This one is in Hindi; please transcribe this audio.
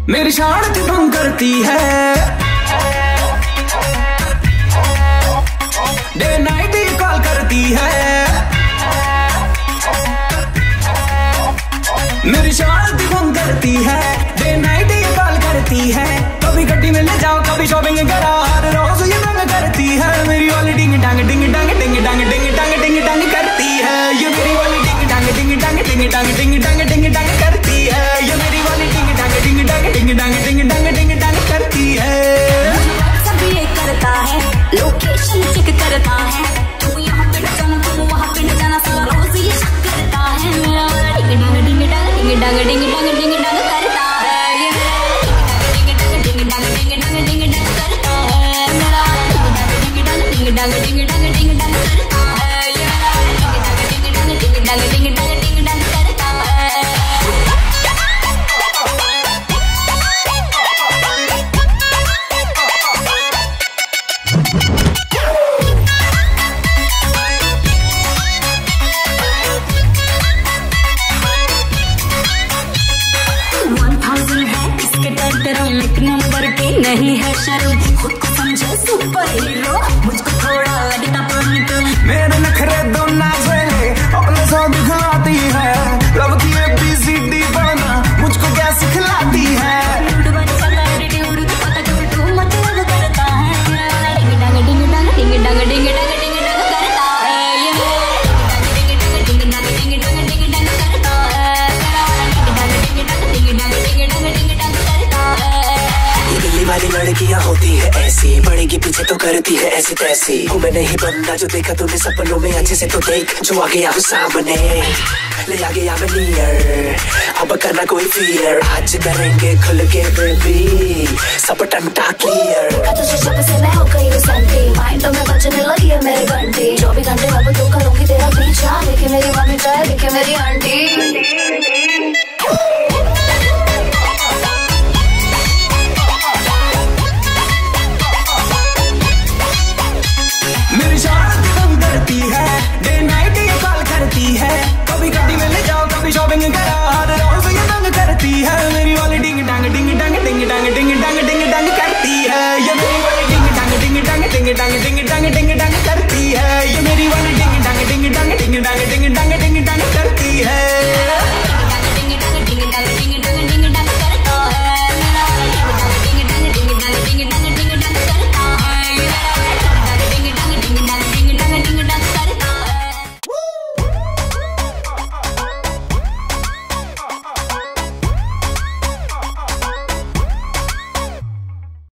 मेरी शांति भंग करती है, डे नाइट ये कॉल करती है। मेरी शांति भंग करती है, डे नाइट ये कॉल करती है। कभी गड्डी में ले जाओ, कभी शॉपिंग करा, हर रोज ये तंग करती है। मेरी वाली डिंग डांग डिंग डांग डिंग डांग डिंग डांग डिंग डांग करती है। ये मेरी वाली डिंग डांग डिंग डांग डिंग डांग डिंग डांग डिंग डांग करती है। ये मेरी वाली डिंग डांग डिंग डांग डिंग डांग डिंग डांग डिंग डांग करती है। सब ये करता है, लोकेशन चेक करता है। तू यहाँ पे न जाना, तू वहाँ पे न जाना, सारा रोज ये शक करता है। मेरा वाला डिंग डांग डिंग डांग डिंग डांग डिंग डांग डिंग डांग करता है। ये डिंग डांग डिंग डांग डिंग डांग डिंग डांग करता है। मेरा डिंग डांग डिंग डांग डिंग डांग डिंग डांग करता है। ये डिंग डांग डिंग डांग डिंग डांग डिंग डांग करता है। एक नंबर की नहीं है शर्म, खुद को समझे सुपर हीरो, मुझको थोड़ा अडिता पॉइंट। मेरे नखरे दो नाज़ेले अपने सौ दिखलाती है। लव की ABCD बना मुझको क्या सिखलाती है। लूडो बन चला एटीट्यूड तो पता कब तू मतलब करता है। डिंग डांग डिंग डांग डिंग डांग डिंग डांग डिंग डांग करता है। ये डिंग डांग डिंग डांग डिंग डांग डिंग डांग करता है। डिंग डांग डिंग डांग डिंग डांग डिंग डांग डिंग डांग करता है। दिल्ली वाली लड़कियां होती है ऐसी, पड़ेगी पीछे तो करती है ऐसी तैसी। हूँ मैं नहीं बंदा जो देखा तूने सपनों में, अच्छे से तो देख जो आ गया हूँ सामने, ले आ गया मैं नियर। अब करना कोई फियर, आज करेंगे खुल के बेबी, सब टंटा क्लियर। तुझे शब्द से मैं हो गई हूँ सैंटी, माइंड में बजने लगी है मेरी घंटी। 24 घंटे अब तो करूँगी तेरा पीछा, देखे मेरी मम्मी चाहे देखे मेरी आंटी।